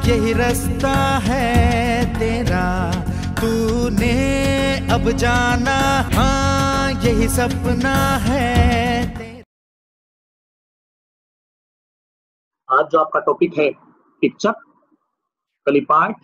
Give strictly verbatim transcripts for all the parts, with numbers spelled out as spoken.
यही रास्ता है तेरा, तूने अब जाना, हाँ यही सपना है तेरा। आज जो आपका टॉपिक है picture, clip art,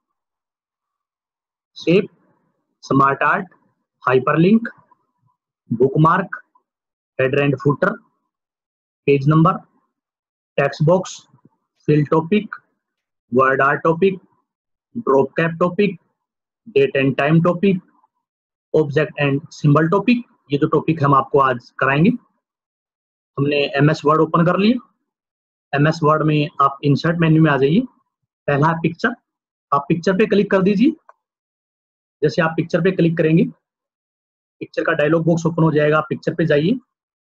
shape, smart art, hyperlink, bookmark, header and footer, page number, text box, fill topic, word art topic, drop cap topic, date and time topic, object and symbol topic. ये जो topic हम आपको आज कराएंगे। हमने M S word open कर लिया। M S word में आप इंसर्ट मेन्यू में आ जाइए। पहला है पिक्चर, आप पिक्चर पे क्लिक कर दीजिए। जैसे आप पिक्चर पे क्लिक करेंगे, पिक्चर का डायलॉग बॉक्स ओपन हो जाएगा। आप पिक्चर पे जाइए,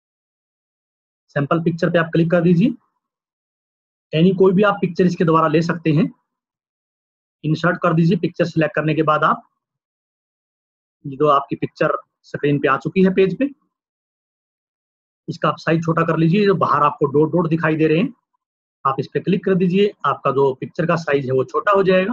सैंपल पिक्चर पे आप क्लिक कर दीजिए। यानी कोई भी आप पिक्चर इसके द्वारा ले सकते हैं। इंसर्ट कर दीजिए। पिक्चर सिलेक्ट करने के बाद आप ये जो आपकी पिक्चर स्क्रीन पे आ चुकी है पेज पे, इसका आप साइज छोटा कर लीजिए। जो बाहर आपको डॉट डॉट दिखाई दे रहे हैं, आप इस पे क्लिक कर दीजिए। आपका जो पिक्चर का साइज है वो छोटा हो जाएगा।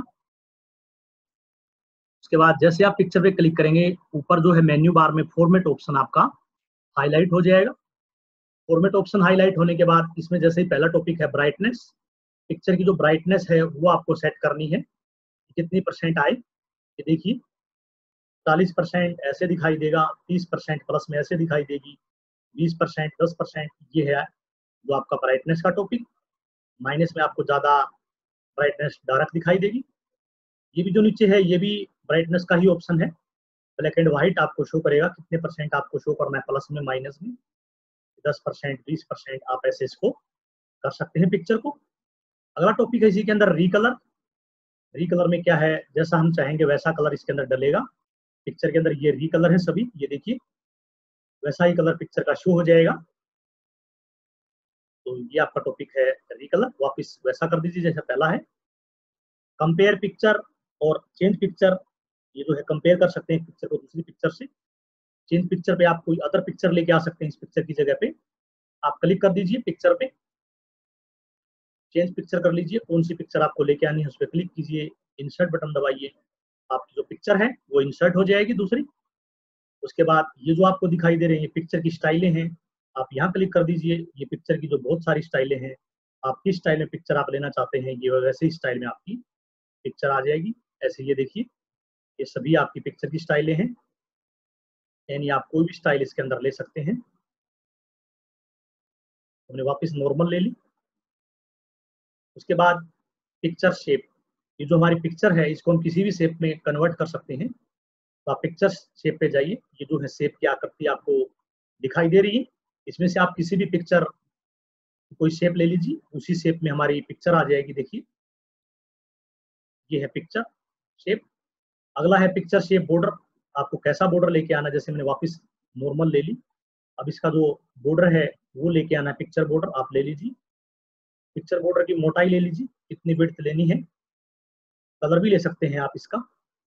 उसके बाद जैसे आप पिक्चर पे क्लिक करेंगे, ऊपर जो है मेन्यू बार में फॉर्मेट ऑप्शन आपका हाईलाइट हो जाएगा। फॉर्मेट ऑप्शन हाईलाइट होने के बाद इसमें जैसे ही पहला टॉपिक है ब्राइटनेस, पिक्चर की जो ब्राइटनेस है वो आपको सेट करनी है, कितनी परसेंट आए। ये देखिए चालीस परसेंट ऐसे दिखाई देगा, तीस परसेंट प्लस में ऐसे दिखाई देगी, बीस परसेंट, दस परसेंट। ये है जो आपका ब्राइटनेस का टॉपिक। माइनस में आपको ज्यादा ब्राइटनेस डार्क दिखाई देगी। ये भी जो नीचे है ये भी ब्राइटनेस का ही ऑप्शन है। ब्लैक एंड व्हाइट आपको शो करेगा कितने परसेंट आपको शो करना है, प्लस में माइनस में, दस परसेंट, बीस परसेंट। आप ऐसे इसको कर सकते हैं पिक्चर को। अगला टॉपिक है इसी के अंदर रीकलर। रीकलर में क्या है, जैसा हम चाहेंगे वैसा कलर इसके अंदर डलेगा। पिक्चर के अंदर ये रीकलर है सभी, ये देखिए वैसा ही कलर पिक्चर का शो हो जाएगा। तो ये आपका टॉपिक है रीकलर। वापस वैसा कर दीजिए जैसा पहला है। कंपेयर पिक्चर और चेंज पिक्चर, ये जो है कंपेयर कर सकते हैं पिक्चर को दूसरी पिक्चर से। चेंज पिक्चर पे आप कोई अदर पिक्चर लेके आ सकते हैं इस पिक्चर की जगह पे। आप क्लिक कर दीजिए पिक्चर पे, चेंज पिक्चर कर लीजिए। कौन सी पिक्चर आपको लेके आनी है उस पर क्लिक कीजिए, इंसर्ट बटन दबाइए, आपकी जो पिक्चर है वो इंसर्ट हो जाएगी दूसरी। उसके बाद ये जो आपको दिखाई दे रही है पिक्चर की स्टाइलें हैं, आप यहाँ क्लिक कर दीजिए। ये पिक्चर की जो बहुत सारी स्टाइलें हैं, आप किस स्टाइल में पिक्चर आप लेना चाहते हैं, ये वैसे ही स्टाइल में आपकी पिक्चर आ जाएगी। ऐसे ये देखिए ये सभी आपकी पिक्चर की स्टाइलें हैं। यानी आप कोई भी स्टाइल इसके अंदर ले सकते हैं। हमने वापस नॉर्मल ले ली। उसके बाद पिक्चर शेप, ये जो हमारी पिक्चर है इसको हम किसी भी शेप में कन्वर्ट कर सकते हैं। तो आप पिक्चर शेप पे जाइए। ये जो है शेप की आकृति आपको दिखाई दे रही है, इसमें से आप किसी भी पिक्चर कोई शेप ले लीजिए, उसी शेप में हमारी पिक्चर आ जाएगी। देखिए ये है पिक्चर शेप। अगला है पिक्चर शेप बॉर्डर। आपको कैसा बॉर्डर लेके आना, जैसे मैंने वापस नॉर्मल ले ली। अब इसका जो बॉर्डर है वो लेके आना है पिक्चर बॉर्डर। आप ले लीजिए पिक्चर बॉर्डर की मोटाई ले लीजिए, कितनी विड्थ लेनी है। कलर भी ले सकते हैं आप इसका।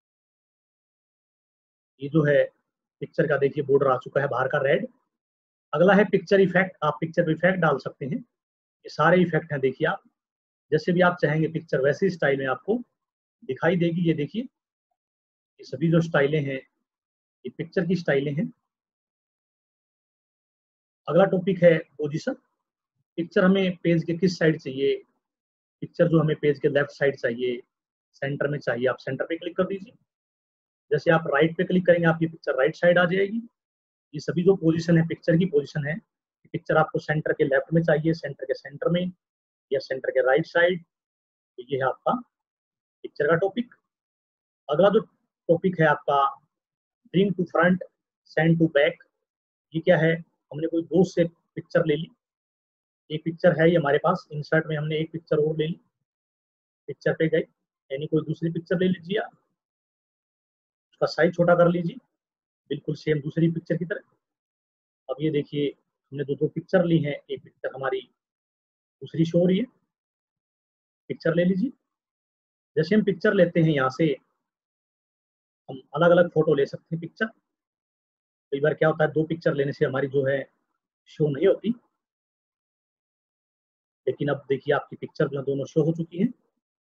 ये जो है पिक्चर का देखिए बॉर्डर आ चुका है बाहर का रेड। अगला है पिक्चर इफेक्ट। आप पिक्चर इफेक्ट डाल सकते हैं। ये सारे इफेक्ट हैं, देखिए आप जैसे भी आप चाहेंगे पिक्चर वैसे स्टाइल में आपको दिखाई देगी। ये देखिए ये सभी जो स्टाइलें हैं ये पिक्चर की स्टाइलें हैं। अगला टॉपिक है पोजीशन। पिक्चर हमें पेज के किस साइड चाहिए, पिक्चर जो हमें पेज के लेफ्ट साइड चाहिए, सेंटर में चाहिए, आप सेंटर पे क्लिक कर दीजिए। जैसे आप राइट पे क्लिक करेंगे आपकी पिक्चर राइट साइड आ जाएगी। ये सभी जो पोजीशन है पिक्चर की पोजीशन है, पिक्चर आपको सेंटर के लेफ्ट में चाहिए, सेंटर के सेंटर में, या सेंटर के राइट साइड। तो ये है आपका पिक्चर का टॉपिक। अगला जो टॉपिक है आपका bring to front, send to back. ये क्या है, हमने कोई दो से पिक्चर ले ली। एक पिक्चर है ये हमारे पास, इंसर्ट में हमने एक पिक्चर और ले ली। पिक्चर पे गए, यानी कोई दूसरी पिक्चर ले लीजिए आप, उसका साइज छोटा कर लीजिए बिल्कुल सेम दूसरी पिक्चर की तरह। अब ये देखिए हमने दो दो पिक्चर ली हैं, एक पिक्चर हमारी दूसरी शो हो रही है। पिक्चर ले लीजिए। जैसे हम पिक्चर लेते हैं यहाँ से हम अलग अलग फोटो ले सकते हैं पिक्चर। कई बार क्या होता है दो पिक्चर लेने से हमारी जो है शो नहीं होती, लेकिन अब देखिए आपकी पिक्चर जो दोनों शो हो चुकी हैं।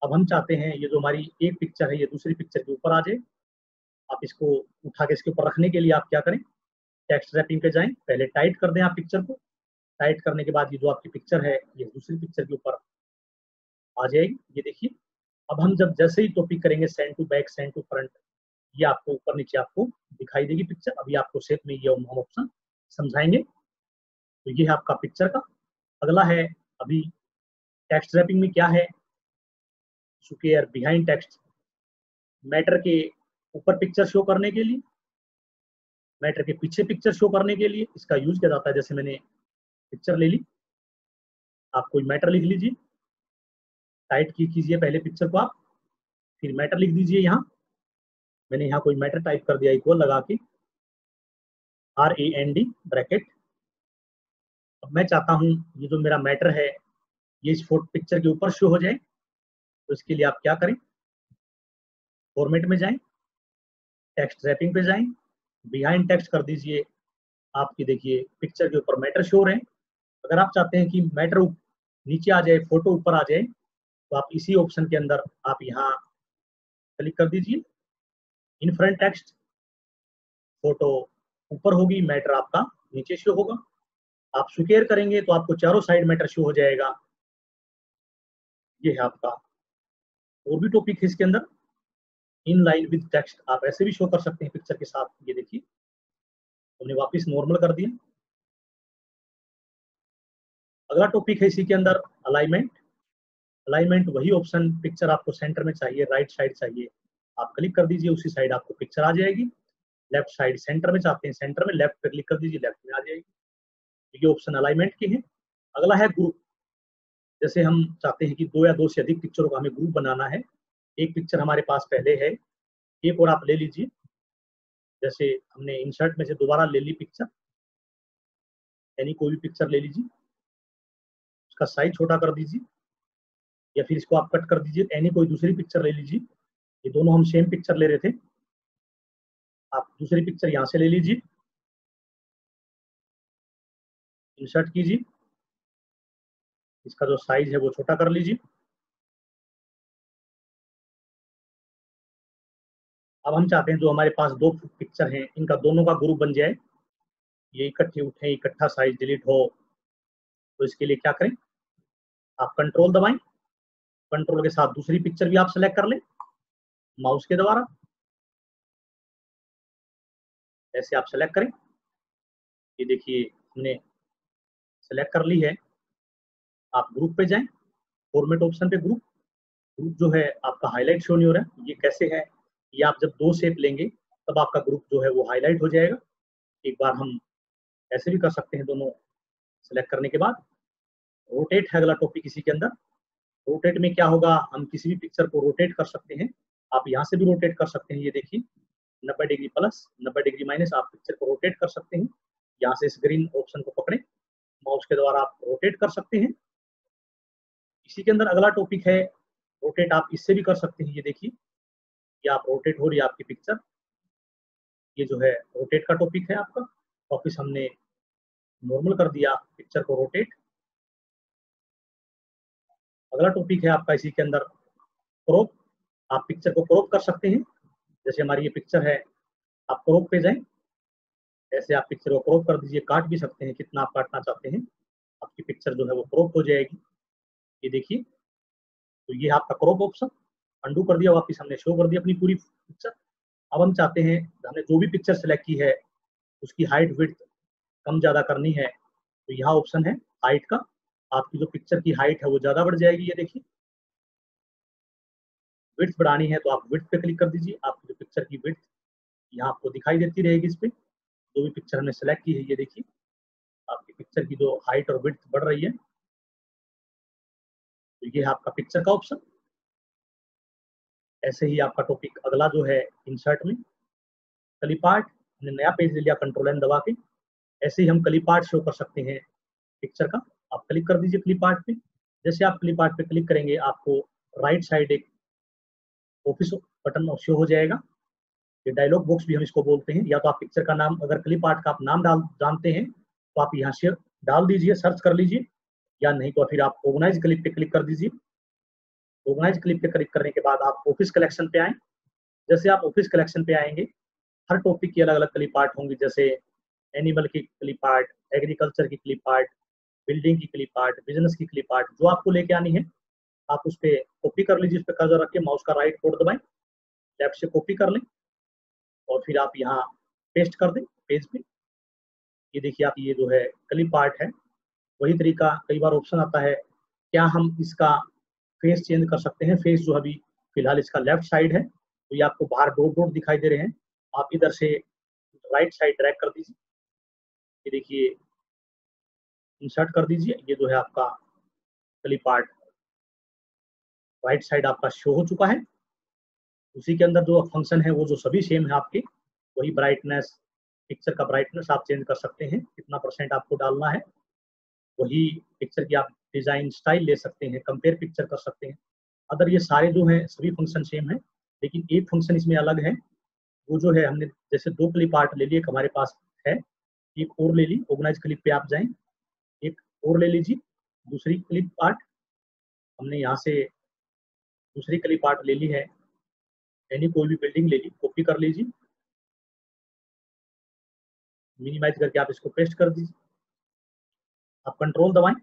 अब हम चाहते हैं ये जो हमारी एक पिक्चर है ये दूसरी पिक्चर के ऊपर आ जाए। आप इसको उठा के इसके ऊपर रखने के लिए आप क्या करें, टेक्स्ट रैपिंग पे जाएं, पहले टाइट कर दें आप पिक्चर को। टाइट करने के बाद ये जो आपकी पिक्चर है ये दूसरी पिक्चर के ऊपर आ जाएगी। ये देखिए, अब हम जब जैसे ही टॉपिक करेंगे send to back, send to front, ये आपको ऊपर नीचे आपको दिखाई देगी पिक्चर। अभी आपको शेप में ये हम ऑप्शन समझाएंगे। तो ये है आपका पिक्चर का। अगला है अभी टेक्स्ट रैपिंग में क्या है, स्क्वायर बिहाइंड टेक्स्ट, मैटर के ऊपर पिक्चर शो करने के लिए, मैटर के पीछे पिक्चर शो करने के लिए इसका यूज किया जाता है। जैसे मैंने पिक्चर ले ली, आप कोई मैटर लिख लीजिए, टाइट की कीजिए पहले पिक्चर को आप, फिर मैटर लिख दीजिए। यहाँ मैंने यहाँ कोई मैटर टाइप कर दिया, इक्वल लगा के R A N D bracket. अब मैं चाहता हूँ ये जो मेरा मैटर है ये इस फोटो पिक्चर के ऊपर शो हो जाए। तो इसके लिए आप क्या करें, फॉर्मेट में जाएं, टेक्स्ट रैपिंग पे जाएं, बिहाइंड टेक्स्ट कर दीजिए। आपकी देखिए पिक्चर के ऊपर मैटर शो रहे हैं। अगर आप चाहते हैं कि मैटर नीचे आ जाए, फोटो ऊपर आ जाए, तो आप इसी ऑप्शन के अंदर आप यहाँ क्लिक कर दीजिए, इन फ्रंट टेक्स्ट, फोटो ऊपर होगी, मैटर आपका नीचे शो होगा। आप स्क्वायर करेंगे तो आपको चारों साइड मैटर शो हो जाएगा। ये है आपका। और भी टॉपिक है इसके अंदर, इन लाइन विद टेक्स्ट, आप ऐसे भी शो कर सकते हैं पिक्चर के साथ। ये देखिए हमने वापस नॉर्मल कर दिया। अगला टॉपिक है इसी के अंदर अलाइनमेंट। अलाइनमेंट वही ऑप्शन, पिक्चर आपको सेंटर में चाहिए, राइट साइड चाहिए, आप क्लिक कर दीजिए, उसी साइड आपको पिक्चर आ जाएगी। लेफ्ट साइड सेंटर में चाहते हैं, सेंटर में लेफ्ट पे क्लिक कर दीजिए, लेफ्ट में आ जाएगी। ये ऑप्शन अलाइनमेंट के हैं। अगला है ग्रुप। जैसे हम चाहते हैं कि दो या दो से अधिक पिक्चरों का हमें ग्रुप बनाना है। एक पिक्चर हमारे पास पहले है, एक और आप ले लीजिए। जैसे हमने इंसर्ट में से दोबारा ले ली पिक्चर, यानी कोई भी पिक्चर ले लीजिए, उसका साइज छोटा कर दीजिए या फिर इसको आप कट कर दीजिए। यानी कोई दूसरी पिक्चर ले लीजिए, ये दोनों हम सेम पिक्चर ले रहे थे, आप दूसरी पिक्चर यहाँ से ले लीजिए, इंसर्ट कीजिए, इसका जो साइज है वो छोटा कर लीजिए। अब हम चाहते हैं जो हमारे पास दो पिक्चर हैं इनका दोनों का ग्रुप बन जाए, ये इकट्ठे उठे, इकट्ठा साइज डिलीट हो। तो इसके लिए क्या करें, आप कंट्रोल दबाएं, कंट्रोल के साथ दूसरी पिक्चर भी आप सेलेक्ट कर लें माउस के द्वारा, ऐसे आप सेलेक्ट करें। ये देखिए हमने सेलेक्ट कर ली है। आप ग्रुप पे जाएं, फॉर्मेट ऑप्शन पे, ग्रुप ग्रुप जो है आपका हाईलाइट शो नहीं हो रहा है। ये कैसे है, ये आप जब दो शेप लेंगे तब आपका ग्रुप जो है वो हाईलाइट हो जाएगा। एक बार हम ऐसे भी कर सकते हैं, दोनों सेलेक्ट करने के बाद। रोटेट है अगला टॉपिक इसी के अंदर। रोटेट में क्या होगा, हम किसी भी पिक्चर को रोटेट कर सकते हैं। आप यहाँ से भी रोटेट कर सकते हैं, ये देखिए नब्बे डिग्री प्लस, नब्बे डिग्री माइनस, आप पिक्चर को रोटेट कर सकते हैं। यहाँ से इस ग्रीन ऑप्शन को पकड़े, माउस के द्वारा आप रोटेट कर सकते हैं। इसी के अंदर अगला टॉपिक है रोटेट, आप इससे भी कर सकते हैं। ये देखिए ये आप रोटेट हो रही है आपकी पिक्चर, ये जो है रोटेट का टॉपिक है आपका। वापिस हमने नॉर्मल कर दिया पिक्चर को रोटेट। अगला टॉपिक है आपका इसी के अंदर क्रॉप, आप पिक्चर को क्रॉप कर सकते हैं। जैसे हमारी ये पिक्चर है, आप क्रॉप पे जाएं, ऐसे आप पिक्चर को क्रॉप कर दीजिए, काट भी सकते हैं, कितना आप काटना चाहते हैं, आपकी पिक्चर जो है वो क्रॉप हो जाएगी। ये देखिए, तो ये आपका क्रॉप ऑप्शन, अंडू कर दिया, वापिस हमने शो कर दिया अपनी पूरी पिक्चर। अब हम चाहते हैं हमने जो भी पिक्चर सेलेक्ट की है उसकी हाइट विड्थ कम ज़्यादा करनी है, तो यहाँ ऑप्शन है हाइट का, आपकी जो पिक्चर की हाइट है वो ज़्यादा बढ़ जाएगी। ये देखिए, विड्थ बढ़ानी है तो आप विड्थ पे क्लिक कर दीजिए, आपकी जो पिक्चर की विड्थ यहाँ आपको दिखाई देती रहेगी। इस पे जो भी पिक्चर हमने सेलेक्ट की है, ये देखिए आपकी पिक्चर की जो हाइट और विड्थ बढ़ रही है। तो ये है आपका पिक्चर का ऑप्शन। ऐसे ही आपका टॉपिक अगला जो है इंसर्ट में क्लिपार्ट, हमने नया पेज ले लिया कंट्रोल एन दबा के, ऐसे ही हम क्लिपार्ट शो कर सकते हैं पिक्चर का। आप क्लिक कर दीजिए क्लिपार्ट पे। जैसे आप क्लिपार्ट पे क्लिक करेंगे आपको राइट साइड एक ऑफिस बटन शो हो जाएगा, ये डायलॉग बॉक्स भी हम इसको बोलते हैं। या तो आप पिक्चर का नाम, अगर क्लिपार्ट का आप नाम डाल जानते हैं तो आप यहाँ से डाल दीजिए, सर्च कर लीजिए, या नहीं तो फिर आप ऑर्गेनाइज क्लिक पे क्लिक कर दीजिए। ऑर्गेनाइज क्लिप पे क्लिक करने के बाद आप ऑफिस कलेक्शन पे आए। जैसे आप ऑफिस कलेक्शन पे आएंगे, हर टॉपिक की अलग अलग क्लिप आर्ट होंगी, जैसे एनिमल की क्लिप आर्ट, एग्रीकल्चर की क्लिप आर्ट, बिल्डिंग की क्लिप आर्ट, बिजनेस की क्लिप आर्ट, जो आपको लेके आनी है आप उस पर कॉपी कर लीजिए। उस पर कर्सर रख के माउस का राइट कोड दबाएं, लेफ्ट से कॉपी कर लें और फिर आप यहाँ पेस्ट कर दें पेज पे। ये देखिए आप, ये जो है क्लिप आर्ट है। वही तरीका, कई बार ऑप्शन आता है क्या हम इसका फेस चेंज कर सकते हैं। फेस जो अभी फिलहाल इसका लेफ्ट साइड है, तो ये आपको बाहर डॉट डॉट दिखाई दे रहे हैं, आप इधर से राइट साइड ड्रैग कर दीजिए। ये देखिए इंसर्ट कर दीजिए। ये जो है आपका क्लिप आर्ट राइट साइड आपका शो हो चुका है। उसी के अंदर जो फंक्शन है वो जो सभी सेम है आपके, वही ब्राइटनेस, पिक्चर का ब्राइटनेस आप चेंज कर सकते हैं, कितना परसेंट आपको डालना है। वही पिक्चर की आप डिजाइन स्टाइल ले सकते हैं, कंपेयर पिक्चर कर सकते हैं। अगर ये सारे जो हैं सभी फंक्शन सेम है, लेकिन एक फंक्शन इसमें अलग है। वो जो है, हमने जैसे दो क्लिप आर्ट ले लिए, एक हमारे पास है, एक और ले ली। ऑर्गेनाइज क्लिप पे आप जाएं, एक और ले लीजिए दूसरी क्लिप आर्ट। हमने यहाँ से दूसरी क्लिप आर्ट ले ली है, यानी कोई भी बिल्डिंग ले ली, कॉपी कर लीजिए, मिनिमाइज करके आप इसको पेस्ट कर दीजिए। आप कंट्रोल दबाएं,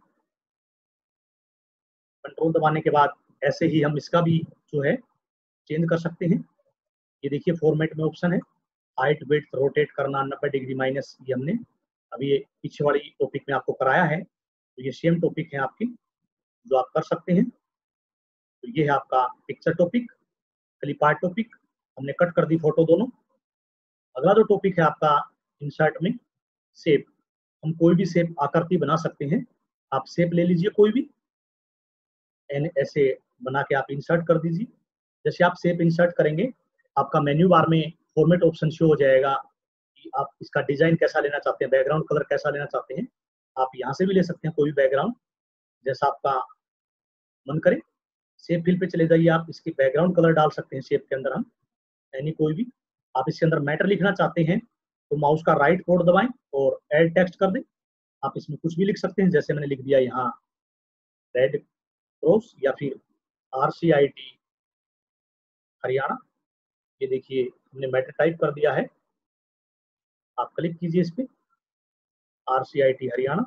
कंट्रोल दबाने के बाद ऐसे ही हम इसका भी जो है चेंज कर सकते हैं। ये देखिए फॉर्मेट में ऑप्शन है, हाइट विड्थ रोटेट करना, नब्बे डिग्री माइनस। ये हमने अभी पीछे वाली टॉपिक में आपको कराया है, तो ये सेम टॉपिक है आपकी जो आप कर सकते हैं। तो ये है आपका picture topic, clip art topic, हमने कट कर दी फोटो दोनों। अगला जो टॉपिक है आपका इंसर्ट में शेप, हम कोई भी शेप आकृति बना सकते हैं। आप शेप ले लीजिए कोई भी, एन ऐसे बना के आप इंसर्ट कर दीजिए। जैसे आप शेप इंसर्ट करेंगे, आपका मेन्यू बार में फॉर्मेट ऑप्शन शो हो जाएगा कि आप इसका डिजाइन कैसा लेना चाहते हैं, बैकग्राउंड कलर कैसा लेना चाहते हैं। आप यहाँ से भी ले सकते हैं कोई भी बैकग्राउंड, जैसा आपका मन करे। शेप फिल पे चले जाइए, आप इसकी बैकग्राउंड कलर डाल सकते हैं शेप के अंदर हम, यानी कोई भी। आप इसके अंदर मैटर लिखना चाहते हैं तो माउस का राइट कोड दबाएं और एड टेक्स्ट कर दें। आप इसमें कुछ भी लिख सकते हैं, जैसे मैंने लिख दिया यहाँ रेड क्रॉस या फिर R C I T Haryana. ये देखिए हमने मैटर टाइप कर दिया है। आप क्लिक कीजिए इस पे, R C I T Haryana.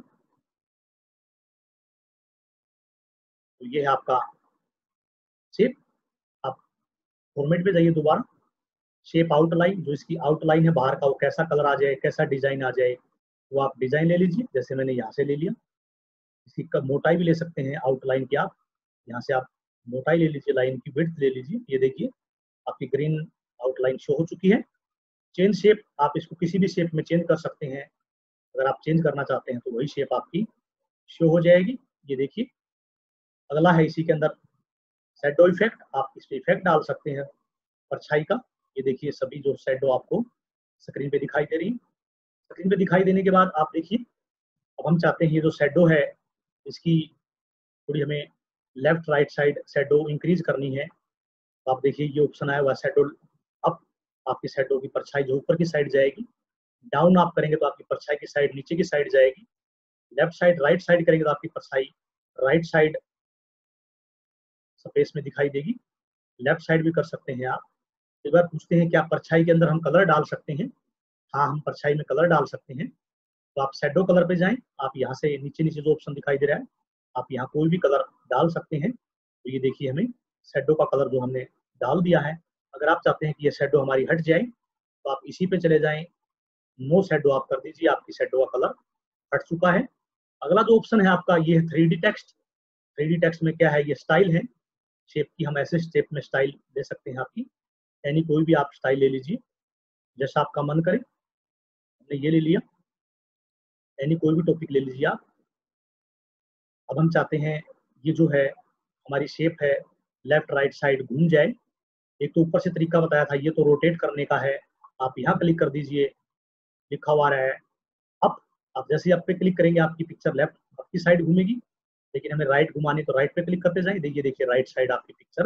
तो ये है आपका शेप। आप फॉर्मेट पे जाइए दोबारा, शेप आउटलाइन, जो इसकी आउटलाइन है बाहर का, वो कैसा कलर आ जाए, कैसा डिजाइन आ जाए, वो आप डिजाइन ले लीजिए। जैसे मैंने यहाँ से ले लिया। इसकी मोटाई भी ले सकते हैं आउटलाइन की, आप यहाँ से आप मोटाई ले लीजिए, लाइन की विड्थ ले लीजिए। ये देखिए आपकी ग्रीन आउटलाइन शो हो चुकी है। चेंज शेप, आप इसको किसी भी शेप में चेंज कर सकते हैं। अगर आप चेंज करना चाहते हैं तो वही शेप आपकी शो हो जाएगी। ये देखिए अगला है इसी के अंदर शैडो इफेक्ट। आप इस पे इफेक्ट डाल सकते हैं परछाई का। ये देखिए सभी जो शैडो आपको स्क्रीन पे दिखाई दे रही है। स्क्रीन पे दिखाई देने के बाद आप देखिए, अब हम चाहते हैं ये जो शैडो है इसकी थोड़ी हमें left right side shadow increase करनी है। तो आप देखिए ये ऑप्शन आया हुआ शैडो अप, आपकी शैडो की परछाई जो ऊपर की साइड जाएगी। डाउन आप करेंगे तो आपकी परछाई की साइड नीचे की साइड जाएगी। लेफ्ट साइड राइट साइड करेंगे तो आपकी परछाई राइट साइड स्पेस में दिखाई देगी। लेफ्ट साइड भी कर सकते हैं आप। एक बार पूछते हैं क्या परछाई के अंदर हम कलर डाल सकते हैं? हाँ, हम परछाई में कलर डाल सकते हैं। तो आप शैडो कलर पे जाएं, आप यहाँ से नीचे नीचे जो ऑप्शन दिखाई दे रहा है, आप यहाँ कोई भी कलर डाल सकते हैं। तो ये देखिए हमें शैडो का कलर जो हमने डाल दिया है। अगर आप चाहते हैं कि ये शैडो हमारी हट जाए तो आप इसी पे चले जाएं, नो शैडो आप कर दीजिए, आपकी शैडो का कलर हट चुका है। अगला जो ऑप्शन है आपका ये है three D text. Three D text में क्या है, ये स्टाइल है शेप की। हम ऐसे शेप में स्टाइल दे सकते हैं आपकी, यानी कोई भी आप स्टाइल ले लीजिए जैसा आपका मन करे। हमने ये ले लिया, यानी कोई भी टॉपिक ले लीजिए आप। अब हम चाहते हैं ये जो है हमारी शेप है लेफ्ट राइट साइड घूम जाए। एक तो ऊपर से तरीका बताया था, ये तो रोटेट करने का है। आप यहाँ क्लिक कर दीजिए, लिखा हुआ रहा है अप। आप जैसे ही अप पे क्लिक करेंगे आपकी पिक्चर लेफ्ट आपकी साइड घूमेगी, लेकिन हमें राइट घुमानी तो राइट पे क्लिक करते जाएं। देखिए देखिए राइट साइड आपकी पिक्चर।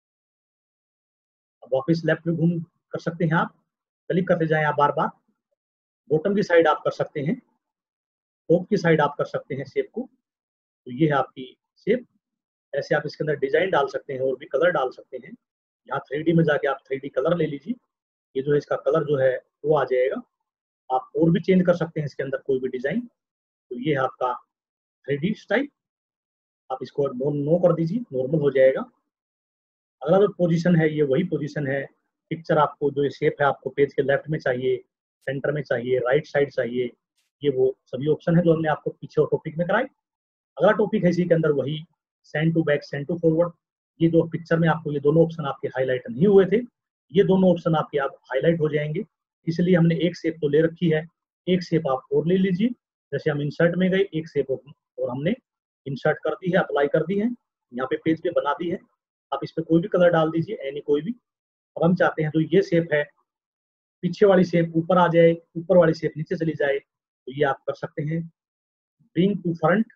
अब वापस लेफ्ट पे घूम कर सकते हैं आप, क्लिक करते जाएं आप बार बार। बॉटम की साइड आप कर सकते हैं, टॉप की साइड आप कर सकते हैं शेप को। तो ये है आपकी शेप। ऐसे आप इसके अंदर डिजाइन डाल सकते हैं और भी कलर डाल सकते हैं। यहाँ थ्री डी में जाके आप थ्री डी कलर ले लीजिए, ये जो है इसका कलर जो है वो आ जाएगा। आप और भी चेंज कर सकते हैं इसके अंदर कोई भी डिजाइन। तो ये है आपका थ्री डी स्टाइल, आप इसको नो नो कर दीजिए, नॉर्मल हो जाएगा। अगला जो पोजीशन है ये वही पोजीशन है। पिक्चर आपको जो शेप है आपको पेज के लेफ्ट में चाहिए, सेंटर में चाहिए, राइट साइड चाहिए, ये वो सभी ऑप्शन है जो हमने आपको पीछे और टॉपिक में कराए। अगला टॉपिक है इसी के अंदर वही send to back, send to forward. ये जो पिक्चर में आपको ये दोनों ऑप्शन आपके हाईलाइट नहीं हुए थे, ये दोनों ऑप्शन आपके आप हाईलाइट हो जाएंगे। इसलिए हमने एक शेप तो ले रखी है, एक शेप आप और ले लीजिए। जैसे हम इंसर्ट में गए, एक शेप और हमने इंसर्ट कर दी है, अप्लाई कर दी है, यहाँ पे पेज पे बना दी है। आप इस पे कोई भी कलर डाल दीजिए, एनी कोई भी। अब हम चाहते हैं तो ये शेप है, पीछे वाली शेप ऊपर आ जाए, ऊपर वाली शेप नीचे चली जाए, तो ये आप कर सकते हैं। Bring to front,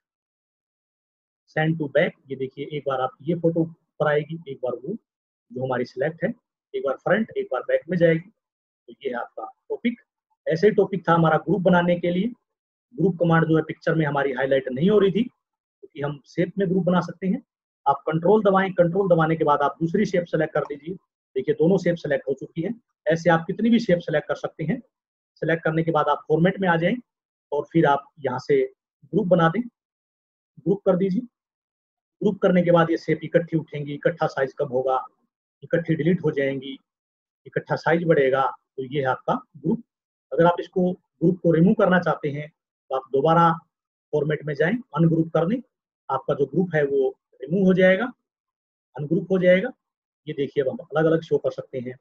send to back, ये देखिए एक बार आप ये फोटो पर आएगी, एक बार वो जो हमारी सिलेक्ट है, एक बार फ्रंट एक बार बैक में जाएगी। तो ये है आपका टॉपिक। ऐसे ही टॉपिक था हमारा ग्रुप बनाने के लिए। ग्रुप कमांड जो है पिक्चर में हमारी हाईलाइट नहीं हो रही थी, क्योंकि तो हम शेप में ग्रुप बना सकते हैं। आप कंट्रोल दबाएं, कंट्रोल दबाने के बाद आप दूसरी शेप सेलेक्ट कर लीजिए। देखिए दोनों शेप सेलेक्ट हो चुकी है। ऐसे आप कितनी भी शेप सेलेक्ट कर सकते हैं। सेलेक्ट करने के बाद आप फॉर्मेट में आ जाएं और फिर आप यहाँ से ग्रुप बना दें, ग्रुप कर दीजिए। ग्रुप करने के बाद ये शेप इकट्ठी उठेंगी, इकट्ठा साइज कब होगा, इकट्ठी डिलीट हो जाएंगी, इकट्ठा साइज बढ़ेगा। तो ये है आपका ग्रुप। अगर आप इसको ग्रुप को रिमूव करना चाहते हैं तो आप दोबारा फॉर्मेट में जाएं, अनग्रुप कर दें, आपका जो ग्रुप है वो रिमूव हो जाएगा, अनग्रुप हो जाएगा। ये देखिए अब हम अलग अलग शो कर सकते हैं।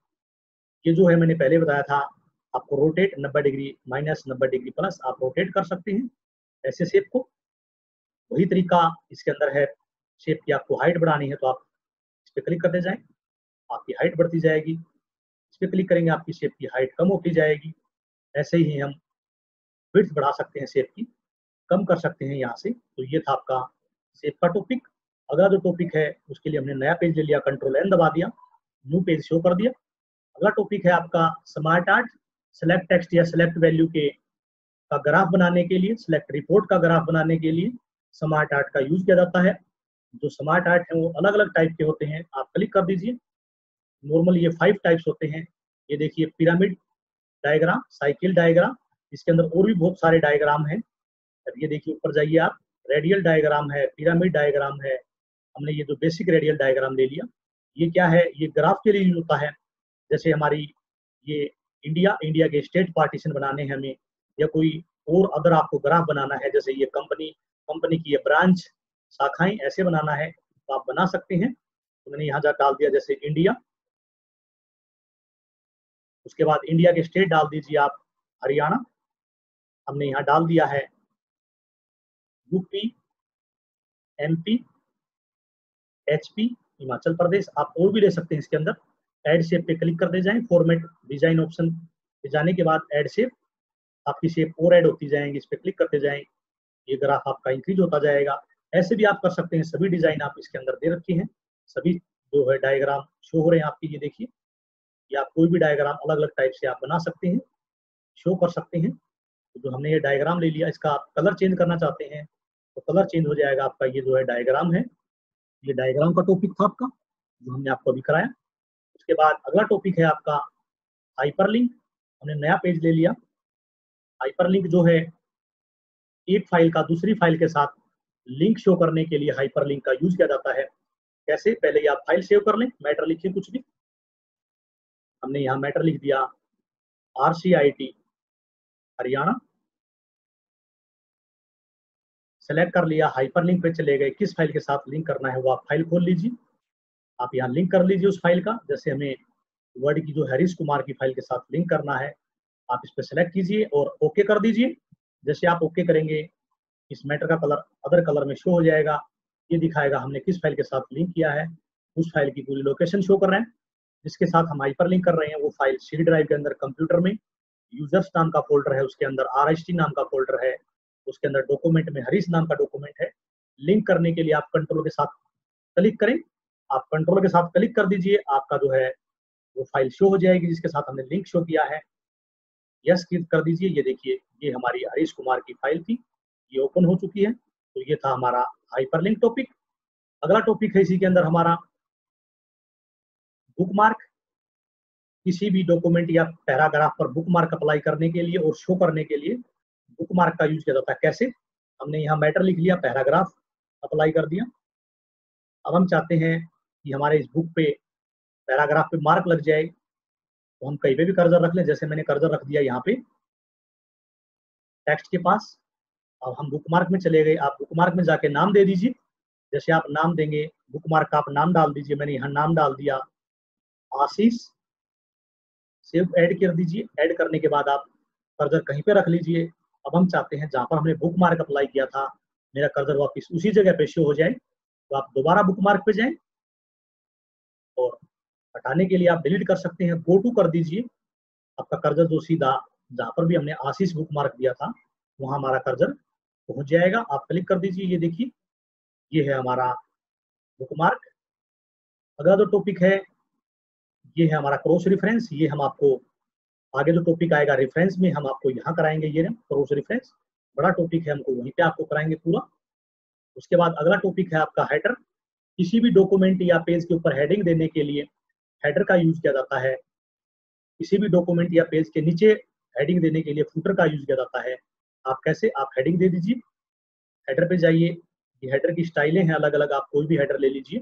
ये जो है मैंने पहले बताया था आपको रोटेट नब्बे डिग्री माइनस नब्बे डिग्री प्लस आप रोटेट कर सकते हैं ऐसे शेप को। वही तरीका इसके अंदर है। शेप की आपको हाइट बढ़ानी है तो आप इस पर क्लिक करते जाएं, आपकी हाइट बढ़ती जाएगी। इस पर क्लिक करेंगे आपकी शेप की हाइट कम होती जाएगी। ऐसे ही हम विड्थ बढ़ा सकते हैं, शेप की कम कर सकते हैं यहाँ से। तो ये था आपका शेप का टॉपिक। अगला जो टॉपिक है उसके लिए हमने नया पेज ले लिया, कंट्रोल एन दबा दिया, न्यू पेज शो कर दिया। अगला टॉपिक है आपका स्मार्ट आर्ट। सेलेक्ट टेक्स्ट या सेलेक्ट वैल्यू के का ग्राफ बनाने के लिए, सेलेक्ट रिपोर्ट का ग्राफ बनाने के लिए स्मार्ट आर्ट का यूज किया जाता है। जो स्मार्ट आर्ट है वो अलग अलग टाइप के होते हैं, आप क्लिक कर दीजिए। नॉर्मल ये फाइव टाइप्स होते हैं। ये देखिए पिरामिड डायग्राम, साइकिल डायग्राम, इसके अंदर और भी बहुत सारे डायग्राम हैं। अब ये देखिए ऊपर जाइए आप, रेडियल डायग्राम है, पिरामिड डायग्राम है। हमने ये जो बेसिक रेडियल डायग्राम ले लिया। ये क्या है, ये ग्राफ के लिए यूज होता है। जैसे हमारी ये इंडिया इंडिया के स्टेट पार्टीशन बनाने हैं हमें, या कोई और अदर आपको ग्राफ बनाना है, जैसे ये कंपनी कंपनी की ये ब्रांच शाखाएं ऐसे बनाना है तो आप बना सकते हैं। तो मैंने यहाँ जा डाल दिया जैसे इंडिया, उसके बाद इंडिया के स्टेट डाल दीजिए आप हरियाणा, हमने यहाँ डाल दिया है UP, MP, HP, Himachal Pradesh. आप और भी ले सकते हैं इसके अंदर। ऐड शेप पे क्लिक करते जाएं, फॉर्मेट डिजाइन ऑप्शन पे जाने के बाद ऐड शेप, आपकी शेप और ऐड होती जाएंगी, इस पे क्लिक करते जाएं, ये ग्राफ आपका इंक्रीज होता जाएगा। ऐसे भी आप कर सकते हैं। सभी डिजाइन आप इसके अंदर दे रखी हैं, सभी जो है डायग्राम शो हो रहे हैं आपकी। ये देखिए, ये आप कोई भी डायग्राम अलग अलग टाइप से आप बना सकते हैं, शो कर सकते हैं। तो जो हमने ये डायग्राम ले लिया, इसका आप कलर चेंज करना चाहते हैं तो कलर चेंज हो जाएगा आपका। ये जो है डायग्राम है, ये डायग्राम का टॉपिक था आपका जो हमने आपको अभी कराया। उसके बाद अगला टॉपिक है आपका हाइपरलिंक। हमने नया पेज ले लिया। हाइपरलिंक जो है एक फाइल का दूसरी फाइल के साथ लिंक शो करने के लिए हाइपरलिंक का यूज किया जाता है। कैसे, पहले ही आप फाइल सेव कर लें, मैटर लिखिए कुछ भी। हमने यहाँ मैटर लिख दिया R C I T Haryana, select कर लिया, हाइपरलिंक पे चले गए, किस फाइल के साथ लिंक करना है वो आप फाइल खोल लीजिए। आप यहाँ लिंक कर लीजिए उस फाइल का। जैसे हमें वर्ड की जो हरीश कुमार की फाइल के साथ लिंक करना है, आप इस पर सेलेक्ट कीजिए और ओके कर दीजिए। जैसे आप ओके करेंगे, इस मैटर का कलर अदर कलर में शो हो जाएगा। ये दिखाएगा हमने किस फाइल के साथ लिंक किया है, उस फाइल की पूरी लोकेशन शो कर रहे हैं जिसके साथ हम हाइपर लिंक कर रहे हैं। वो फाइल सी ड्राइव के अंदर कंप्यूटर में यूजर्स नाम का फोल्डर है, उसके अंदर आर एस टी नाम का फोल्डर है, उसके अंदर डॉक्यूमेंट में हरीश नाम का डॉक्यूमेंट है। लिंक करने के लिए आप कंट्रोल के साथ क्लिक करें, आप कंट्रोल के साथ क्लिक कर दीजिए, आपका जो है वो फाइल शो हो जाएगी जिसके साथ हमने लिंक शो किया है। यस क्लिक कर दीजिए। ये देखिए, ये हमारी हरीश कुमार की फाइल थी, ये ओपन हो चुकी है। तो ये था हमारा हाइपरलिंक टॉपिक। अगला टॉपिक है इसी के अंदर हमारा बुक मार्क। किसी भी डॉक्यूमेंट या पैराग्राफ पर बुक मार्क अप्लाई करने के लिए और शो करने के लिए बुक मार्क का यूज किया जाता है। कैसे? हमने यहाँ मैटर लिख लिया, पैराग्राफ अप्लाई कर दिया। अब हम चाहते हैं कि हमारे इस बुक पे पैराग्राफ पे मार्क लग जाए, तो हम कहीं पे भी कर्सर रख लें। जैसे मैंने कर्सर रख दिया यहाँ पे टेक्स्ट के पास। अब हम बुक मार्क में चले गए। आप बुक मार्क में जाके नाम दे दीजिए। जैसे आप नाम देंगे, बुक मार्क का आप नाम डाल दीजिए। मैंने यहाँ नाम डाल दिया आशीष। सेव ऐड कर दीजिए। ऐड करने के बाद आप कर्सर कहीं पे रख लीजिए। अब हम चाहते हैं जहाँ पर हमने बुक मार्क अप्लाई किया था, मेरा कर्सर वापस उसी जगह पे शो हो जाए। तो आप दोबारा बुक मार्क पे जाएं और हटाने के लिए आप डिलीट कर सकते हैं, गो टू कर दीजिए। आपका कर्सर जो सीधा जहाँ पर भी हमने आशीष बुक मार्क दिया था वहाँ हमारा कर्सर पहुंच जाएगा। आप क्लिक कर दीजिए। ये देखिए, ये है हमारा बुक मार्क। अगला जो टॉपिक है ये है हमारा क्रॉस रेफरेंस। ये हम आपको आगे जो टॉपिक आएगा रेफरेंस में हम आपको यहाँ कराएंगे। ये क्रॉस रेफरेंस बड़ा टॉपिक है, हमको वहीं पे आपको कराएंगे पूरा। उसके बाद अगला टॉपिक है आपका हेडर। किसी भी डॉक्यूमेंट या पेज के ऊपर हेडिंग देने के लिए हेडर का यूज किया जाता है। किसी भी डॉक्यूमेंट या पेज के नीचे हेडिंग देने के लिए फुटर का यूज किया जाता है। आप कैसे? आप हेडिंग दे दीजिए, हेडर पे जाइए। ये हेडर की स्टाइलें हैं अलग अलग, आप कोई भी हेडर ले लीजिए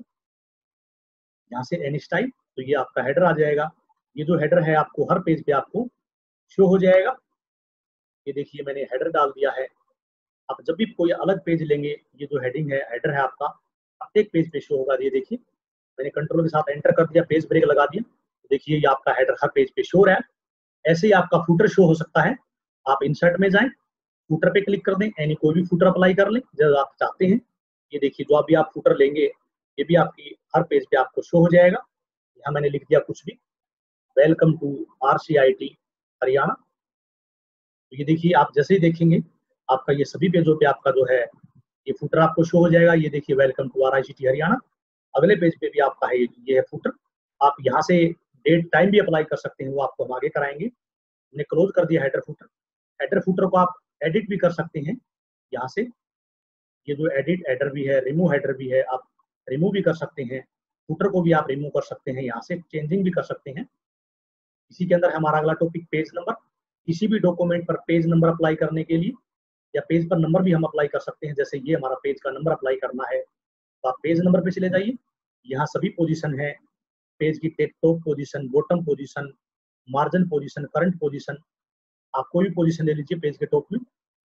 यहाँ से, एनी स्टाइल। तो ये आपका हेडर आ जाएगा। ये जो हेडर है आपको हर पेज पे आपको शो हो जाएगा। ये देखिए मैंने हेडर डाल दिया है। आप जब भी कोई अलग पेज लेंगे, ये जो हेडिंग है हेडर है आपका प्रत्येक पेज पे शो होगा। ये देखिए मैंने कंट्रोल के साथ एंटर कर दिया, पेज ब्रेक लगा दिया। देखिए ये आपका हेडर हर पेज पे शो हो रहा है। ऐसे ही आपका फुटर शो हो सकता है। आप इंसर्ट में जाएं, फुटर पे क्लिक कर दें, यानी कोई भी फुटर अप्लाई कर लें जब आप चाहते हैं। ये देखिए जो अभी आप फुटर लेंगे ये भी आपकी हर पेज पे आपको शो हो जाएगा। यहाँ मैंने लिख दिया कुछ भी, welcome to R C I T Haryana. तो ये देखिए आप जैसे ही देखेंगे आपका ये सभी पेजों पे आपका जो है ये फुटर आपको शो हो जाएगा। ये देखिए welcome to R I C T Haryana. अगले पेज पे भी आपका है ये है फुटर। आप यहाँ से डेट टाइम भी अप्लाई कर सकते हैं, वो आपको हम आगे कराएंगे। हमने क्लोज कर दिया हेडर फुटर। हेडर फुटर को आप एडिट भी कर सकते हैं यहाँ से। ये जो एडिट हेडर भी है, रिमूव हेडर भी है, आप रिमूव भी कर सकते हैं। फुटर को भी आप रिमूव कर सकते हैं, यहाँ से चेंजिंग भी कर सकते हैं। इसी के अंदर हमारा अगला टॉपिक पेज नंबर। किसी भी डॉक्यूमेंट पर पेज नंबर अप्लाई करने के लिए या पेज पर नंबर भी हम अप्लाई कर सकते हैं। जैसे ये हमारा पेज का नंबर अप्लाई करना है तो आप पेज नंबर पे चले जाइए। यहाँ सभी पोजीशन है, पेज की top position, bottom position, margin position, current position. आप कोई भी पोजीशन ले लीजिए पेज के टॉप में।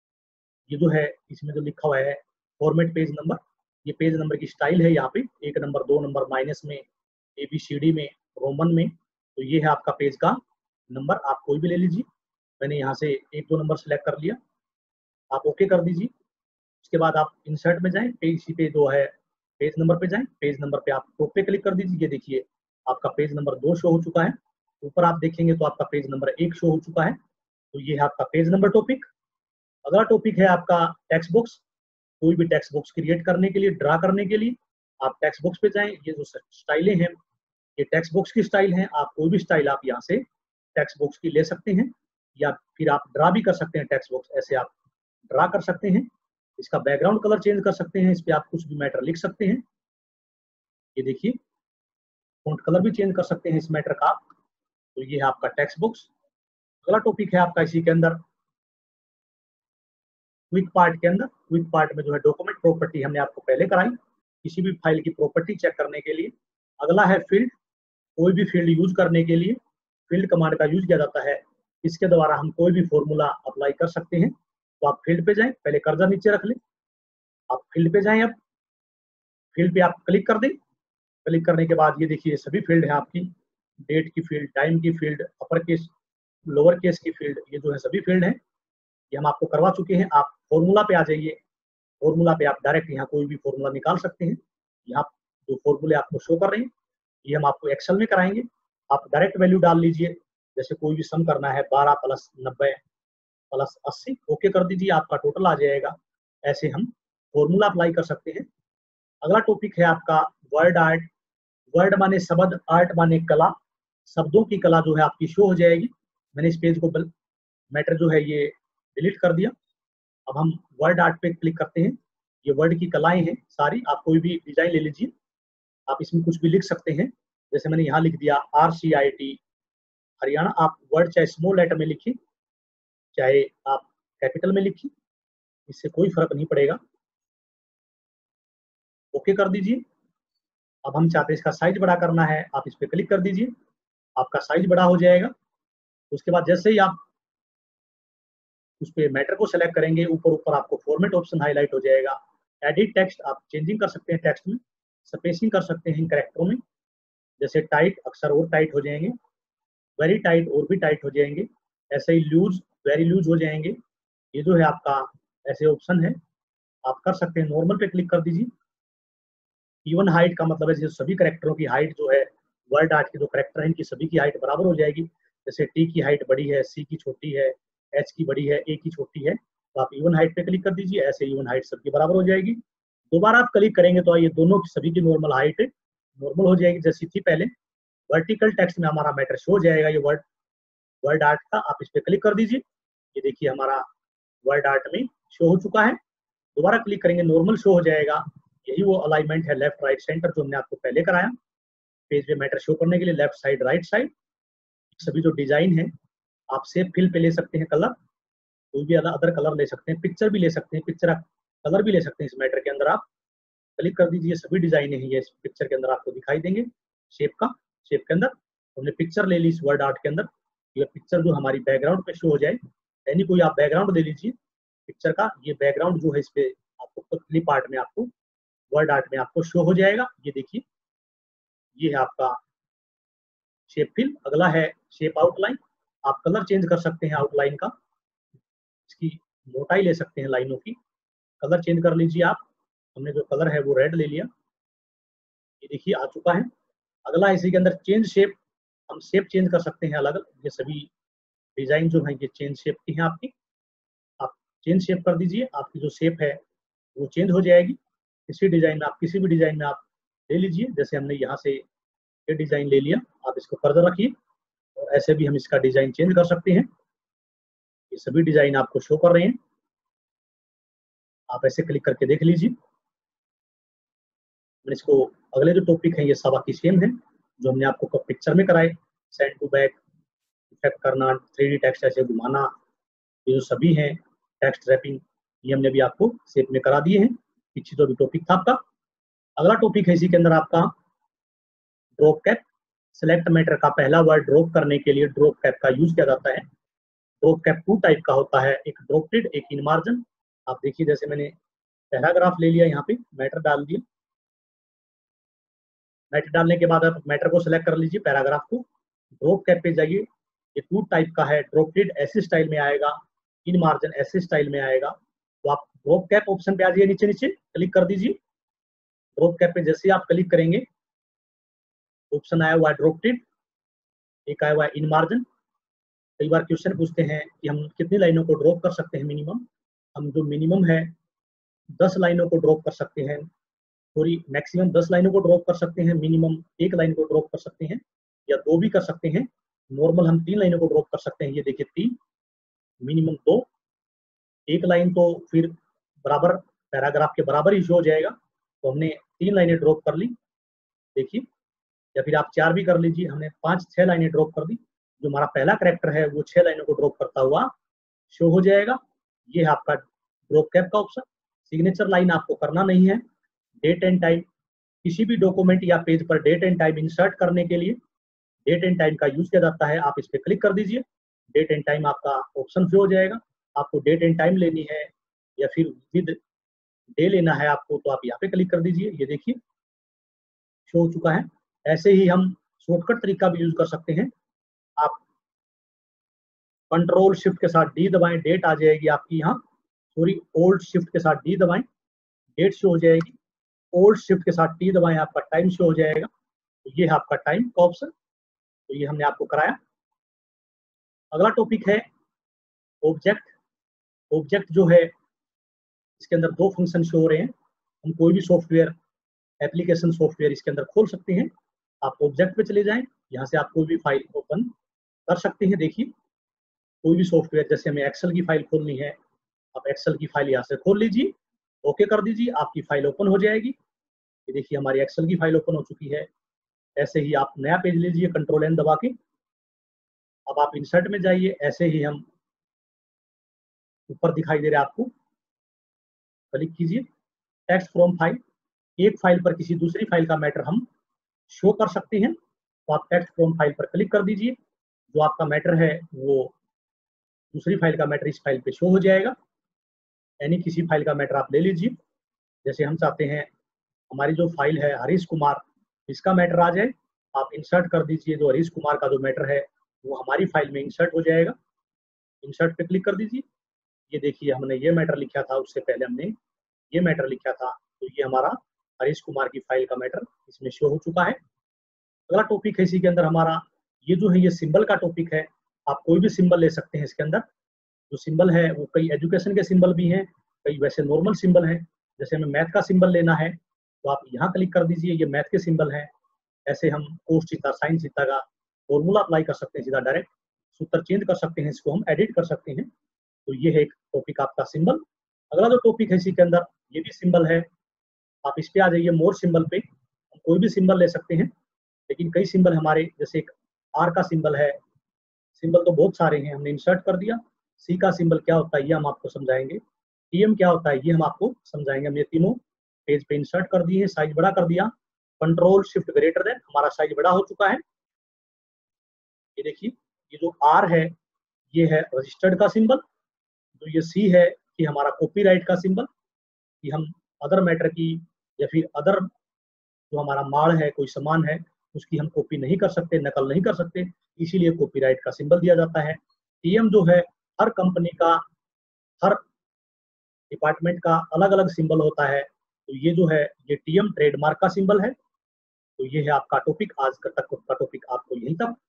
ये जो है इसमें जो लिखा हुआ है फॉर्मेट पेज नंबर, ये पेज नंबर की स्टाइल है। यहाँ पे एक नंबर, दो नंबर, माइनस में, ए बी सी डी में, रोमन में। तो ये है आपका पेज का नंबर, आप कोई भी ले लीजिए। मैंने यहाँ से एक दो नंबर सेलेक्ट कर लिया, आप ओके कर दीजिए। उसके बाद आप इंसर्ट में जाएं, पेज इसी पे जो है पेज नंबर पे जाएं। पेज नंबर पे आप टॉप पे क्लिक कर दीजिए। ये देखिए आपका पेज नंबर दो शो हो चुका है। ऊपर आप देखेंगे तो आपका पेज नंबर एक शो हो चुका है। तो ये है आपका पेज नंबर टॉपिक। अगला टॉपिक है आपका टेक्स्ट बॉक्स। कोई भी टेक्स्ट बॉक्स क्रिएट करने के लिए, ड्रा करने के लिए आप टेक्स्ट बॉक्स पे जाएं। ये जो स्टाइलें हैं ये टेक्स्ट बॉक्स की स्टाइल है। आप कोई भी स्टाइल आप यहाँ से टेक्स्ट बॉक्स की ले सकते हैं या फिर आप ड्रा भी कर सकते हैं टेक्स्ट बॉक्स। ऐसे आप ड्रा कर सकते हैं। इसका बैकग्राउंड कलर चेंज कर सकते हैं, इस पे आप कुछ भी मैटर लिख सकते हैं। ये देखिए फॉन्ट कलर भी चेंज कर सकते हैं इस मैटर का आप। तो ये है आपका टेक्स्ट बॉक्स। अगला टॉपिक है आपका इसी के अंदर क्विक पार्ट के अंदर। क्विक पार्ट में जो है डॉक्यूमेंट प्रॉपर्टी हमने आपको पहले कराई, किसी भी फाइल की प्रॉपर्टी चेक करने के लिए। अगला है फील्ड। कोई भी फील्ड यूज करने के लिए फील्ड कमांड का यूज किया जाता है। इसके द्वारा हम कोई भी फॉर्मूला अप्लाई कर सकते हैं। तो आप फील्ड पे जाएं, पहले कर्सर नीचे रख लें, आप फील्ड पे जाएं। अब फील्ड पे आप क्लिक कर दें। क्लिक करने के बाद ये देखिए सभी फील्ड है आपकी, डेट की फील्ड, टाइम की field, upper case, lower case की फील्ड, ये जो है सभी फील्ड है। ये हम आपको करवा चुके हैं। आप फॉर्मूला पे आ जाइए। फॉर्मूला पे आप डायरेक्ट यहाँ कोई भी फॉर्मूला निकाल सकते हैं। यहाँ जो फॉर्मूले आपको शो कर रहे हैं ये हम आपको एक्सेल में कराएंगे। आप डायरेक्ट वैल्यू डाल लीजिए। जैसे कोई भी सम करना है, बारह प्लस नब्बे प्लस अस्सी, ओके कर दीजिए, आपका टोटल आ जाएगा। ऐसे हम फॉर्मूला अप्लाई कर सकते हैं। अगला टॉपिक है आपका वर्ड आर्ट। वर्ड माने शब्द, आर्ट माने कला। शब्दों की कला जो है आपकी शो हो जाएगी। मैंने इस पेज को मैटर जो है ये डिलीट कर दिया। अब हम वर्ड आर्ट पे क्लिक करते हैं। ये वर्ड की कलाएं हैं सारी, आप कोई भी डिजाइन ले लीजिए, आप इसमें कुछ भी लिख सकते हैं। जैसे मैंने यहाँ लिख दिया R C I T Haryana, आप वर्ड चाहे स्मॉल लेटर में लिखिए चाहे आप कैपिटल में लिखिए, इससे कोई फर्क नहीं पड़ेगा। ओके कर दीजिए। अब हम चाहते हैं इसका साइज बड़ा करना है, आप इस पर क्लिक कर दीजिए, आपका साइज बड़ा हो जाएगा। उसके बाद जैसे ही आप उस पे मैटर को सेलेक्ट करेंगे, ऊपर ऊपर आपको फॉर्मेट ऑप्शन हाईलाइट हो जाएगा। एडिट टेक्स्ट, आप चेंजिंग कर सकते हैं टेक्स्ट में, स्पेसिंग कर सकते हैं इन कैरेक्टरों में, जैसे टाइट अक्षर और टाइट हो जाएंगे, वेरी टाइट और भी टाइट हो जाएंगे, ऐसे ही लूज वेरी लूज हो जाएंगे। ये जो है आपका ऐसे ऑप्शन है, आप कर सकते हैं। नॉर्मल पे क्लिक कर दीजिए। इवन हाइट का मतलब है सभी कैरेक्टरों की हाइट जो है, वर्ड आर्ट के जो कैरेक्टर है इनकी सभी की हाइट बराबर हो जाएगी। जैसे टी की हाइट बड़ी है, सी की छोटी है, एच की बड़ी है, ए की छोटी है, तो आप इवन हाइट पे क्लिक कर दीजिए, ऐसे इवन हाइट सबकी बराबर हो जाएगी। दोबारा आप क्लिक करेंगे तो ये दोनों की सभी की नॉर्मल हाइट नॉर्मल हो जाएगी जैसी थी पहले। वर्टिकल टेक्स्ट में हमारा मैटर शो हो जाएगा, ये वर्ड वर्ड आर्ट का, आप इस पे क्लिक कर दीजिए। ये देखिए हमारा वर्ड आर्ट में शो हो चुका है। दोबारा क्लिक करेंगे, नॉर्मल शो हो जाएगा। यही वो अलाइनमेंट है लेफ्ट राइट सेंटर जो हमने आपको पहले कराया, पेज पे मैटर शो करने के लिए लेफ्ट साइड राइट साइड। सभी जो डिजाइन है आप सेव फिल पे ले सकते हैं कलर, कोई भी अदर कलर ले सकते हैं, पिक्चर भी ले सकते हैं, पिक्चर कलर भी ले सकते हैं। इस मैटर के अंदर आप क्लिक कर दीजिए, सभी डिजाइन है ये इस पिक्चर के अंदर आपको दिखाई देंगे। शेप का शेप के अंदर हमने पिक्चर ले ली इस वर्ड आर्ट के अंदर, ये पिक्चर जो हमारी बैकग्राउंड पे शो हो जाए, यानी कोई आप बैकग्राउंड ले लीजिए पिक्चर का, ये बैकग्राउंड जो है इस पे आपको क्लिप आर्ट में आपको वर्ड आर्ट में आपको शो हो जाएगा। ये देखिए ये है आपका शेप फिल। अगला है शेप आउटलाइन, आप कलर चेंज कर सकते हैं आउटलाइन का, इसकी मोटाई ले सकते हैं लाइनों की, कलर चेंज कर लीजिए आप। हमने जो कलर है वो रेड ले लिया, ये देखिए आ चुका है। अगला इसी के अंदर चेंज शेप, हम शेप चेंज कर सकते हैं अलग अलग, ये सभी डिजाइन जो है ये चेंज शेप की है आपकी, आप चेंज शेप कर दीजिए, आपकी जो शेप है वो चेंज हो जाएगी। इसी डिजाइन में आप किसी भी डिजाइन में आप ले लीजिए, जैसे हमने यहाँ से ये डिजाइन ले लिया, आप इसको फर्दर रखिए और ऐसे भी हम इसका डिजाइन चेंज कर सकते हैं। ये सभी डिजाइन आपको शो कर रहे हैं, आप ऐसे क्लिक करके देख लीजिए। इसको अगले जो टॉपिक है ये सब बाकी सेम है जो हमने आपको पिक्चर में कराए, सेंड टू बैक, इफेक्ट करना, थ्री डी टेक्स्ट ऐसे घुमाना, ये जो सभी हैं टेक्स्ट रैपिंग, ये हमने भी आपको शेप में करा दिए हैं। पीछे जो भी टॉपिक था आपका, अगला टॉपिक है इसी के अंदर आपका ड्रॉप कैप। सिलेक्ट मैटर का पहला वर्ड ड्रॉप करने के लिए ड्रॉप कैप का यूज किया जाता है। ड्रॉप कैप टू टाइप का होता है, एक ड्रॉप्टेड एक इन मार्जिन। आप देखिए जैसे मैंने पैराग्राफ ले लिया, यहाँ पे मैटर डाल दिया, मैटर डालने के बाद आप मैटर को सिलेक्ट कर लीजिए, पैराग्राफ को, ड्रॉप कैप पे जाइए। ये टू टाइप का है, ड्रॉप्टेड ऐसे स्टाइल में आएगा, इन मार्जिन ऐसे स्टाइल में आएगा। तो आप ड्रॉप कैप ऑप्शन पे आ जाइए, नीचे नीचे क्लिक कर दीजिए। ड्रॉप कैप पे जैसे आप क्लिक करेंगे ऑप्शन आया हुआ है ड्रॉप्टेड, एक आया हुआ है इन मार्जिन। कई बार क्वेश्चन पूछते हैं कि हम कितनी लाइनों को ड्रॉप कर सकते हैं मिनिमम, हम जो मिनिमम है दस लाइनों को ड्रॉप कर सकते हैं, थोड़ी मैक्सिमम दस लाइनों को ड्रॉप कर सकते हैं, मिनिमम एक लाइन को ड्रॉप कर सकते हैं या दो भी कर सकते हैं। नॉर्मल हम तीन लाइनों को ड्रॉप कर सकते हैं, ये देखिए तीन, मिनिमम दो, एक लाइन तो फिर बराबर पैराग्राफ के बराबर ही शो हो जाएगा। तो हमने तीन लाइनें ड्रॉप कर ली देखिए, या फिर आप चार भी कर लीजिए, हमने पांच छह लाइनें ड्रॉप कर दी। जो हमारा पहला कैरेक्टर है वो छह लाइनों को ड्रॉप करता हुआ शो हो जाएगा। ये है आपका ड्रॉप कैप का ऑप्शन। सिग्नेचर लाइन आपको करना नहीं है। डेट एंड टाइम, किसी भी डॉक्यूमेंट या पेज पर डेट एंड टाइम इंसर्ट करने के लिए डेट एंड टाइम का यूज किया जाता है। आप इस पर क्लिक कर दीजिए, डेट एंड टाइम आपका ऑप्शन शो हो जाएगा। आपको डेट एंड टाइम लेनी है या फिर विद डे लेना है आपको, तो आप यहाँ पे क्लिक कर दीजिए, ये देखिए शो हो चुका है। ऐसे ही हम शॉर्टकट तरीका भी यूज कर सकते हैं। आप कंट्रोल शिफ्ट के साथ डी दबाएं, डेट आ जाएगी आपकी यहाँ, सॉरी ओल्ड शिफ्ट के साथ डी दबाएं, डेट शो हो जाएगी। ओल्ड शिफ्ट के साथ टी दबाएं, आपका टाइम शो हो जाएगा। तो ये है आपका टाइम का ऑप्शन, तो ये हमने आपको कराया। अगला टॉपिक है ऑब्जेक्ट। ऑब्जेक्ट जो है इसके अंदर दो फंक्शन शो हो रहे हैं। हम कोई भी सॉफ्टवेयर एप्लीकेशन सॉफ्टवेयर इसके अंदर खोल सकते हैं। आप ऑब्जेक्ट पे चले जाएं, यहाँ से आप कोई भी फाइल ओपन कर सकते हैं। देखिए कोई भी सॉफ्टवेयर, जैसे हमें एक्सेल की फाइल खोलनी है, आप एक्सेल की फाइल यहाँ से खोल लीजिए ओके कर दीजिए, आपकी फाइल ओपन हो जाएगी। ये देखिए हमारी एक्सेल की फाइल ओपन हो चुकी है। ऐसे ही आप नया पेज लीजिए कंट्रोल एन दबा के। अब आप इंसर्ट में जाइए, ऐसे ही हम ऊपर दिखाई दे रहा है आपको, क्लिक कीजिए टेक्स्ट फ्रॉम फाइल। एक फाइल पर किसी दूसरी फाइल का मैटर हम शो कर सकते हैं, तो आप टेक्स्ट फ्रॉम फाइल पर क्लिक कर दीजिए। जो आपका मैटर है वो दूसरी फाइल का मैटर इस फाइल पे शो हो जाएगा। यानी किसी फाइल का मैटर आप ले लीजिए, जैसे हम चाहते हैं हमारी जो फाइल है हरीश कुमार, इसका मैटर आ जाए, आप इंसर्ट कर दीजिए। जो हरीश कुमार का जो मैटर है वो हमारी फाइल में इंसर्ट हो जाएगा। इंसर्ट पे क्लिक कर दीजिए। ये देखिए हमने ये मैटर लिखा था, उससे पहले हमने ये मैटर लिखा था, तो ये हमारा हरीश कुमार की फाइल का मैटर इसमें शो हो चुका है। अगला टॉपिक है इसी के अंदर हमारा, ये जो है ये सिंबल का टॉपिक है। आप कोई भी सिंबल ले सकते हैं इसके अंदर। जो सिंबल है वो कई एजुकेशन के सिंबल भी हैं, कई वैसे नॉर्मल सिंबल हैं। जैसे हमें मैथ का सिंबल लेना है तो आप यहाँ क्लिक कर दीजिए, ये मैथ के सिंबल हैं। ऐसे हम कोस थीटा साइन थीटा का फॉर्मूला अप्लाई कर सकते हैं सीधा डायरेक्ट, सूत्र चेंज कर सकते हैं, इसको हम एडिट कर सकते हैं। तो ये है एक टॉपिक आपका सिंबल। अगला जो टॉपिक है इसी के अंदर ये भी सिंबल है। आप इस पे आ जाइए मोर सिंबल पे, हम कोई भी सिंबल ले सकते हैं, लेकिन कई सिंबल हमारे, जैसे एक आर का सिंबल है, सिंबल तो बहुत सारे हैं, हमने इंसर्ट कर दिया। सी का सिंबल क्या होता है ये हम आपको समझाएंगे। टीएम क्या होता है ये हम आपको समझाएंगे। हमने तीनों पेज पे इंसर्ट कर दिए, साइज बड़ा कर दिया, कंट्रोल शिफ्ट ग्रेटर देन, हमारा साइज बड़ा हो चुका है। ये देखिए ये जो आर है ये है रजिस्टर्ड का सिंबल, जो ये सी है कि हमारा कॉपीराइट का सिंबल, कि हम अदर मैटर की या फिर अदर जो हमारा माल है, कोई सामान है, उसकी हम कॉपी नहीं कर सकते, नकल नहीं कर सकते, इसीलिए कॉपीराइट का सिंबल दिया जाता है। टीएम जो है हर कंपनी का, हर डिपार्टमेंट का अलग अलग सिंबल होता है। तो ये जो है ये टीएम ट्रेडमार्क का सिंबल है। तो ये है आपका टॉपिक, आज तक का टॉपिक आपको यहीं तक